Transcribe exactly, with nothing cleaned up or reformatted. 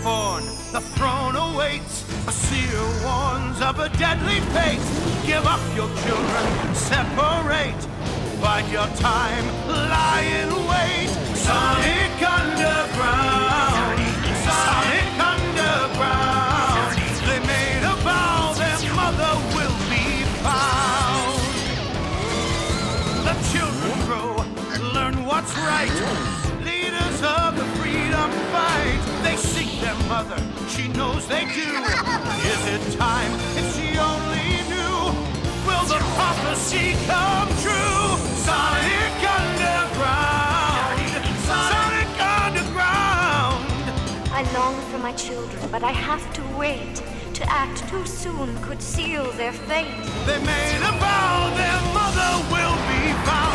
Mistborn, the throne awaits. A seer warns of a deadly fate. Give up your children, separate. Bide your time, lie in wait. Sonic Underground, Sonic Underground. They made a vow their mother will be found. The children grow, learn what's right. Leaders of the freedom fight. They seek their mother, she knows they do. Is it time if she only knew? Will the prophecy come true? Sonic Underground, Sonic Underground. I long for my children, but I have to wait. To act too soon could seal their fate. They made a vow their mother will be found.